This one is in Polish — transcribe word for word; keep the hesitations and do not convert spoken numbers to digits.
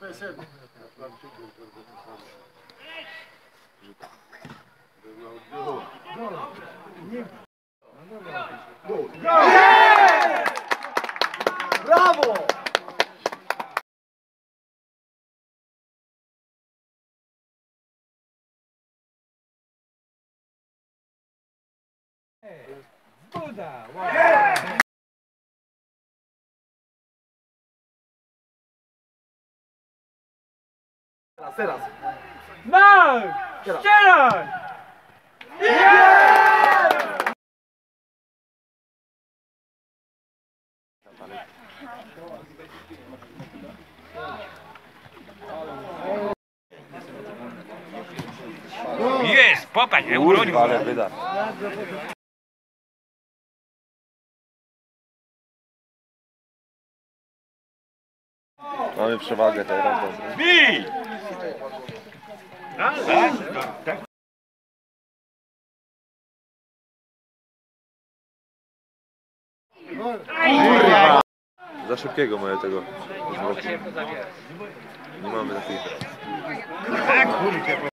Brawo! Buda! Teraz, teraz. Mark! Strzelaj! Jest, popatrz, uronił. Ale wyda. Mamy przewagę teraz, dobra. Bij! Za szybkiego mają tego. Nie mamy takiej.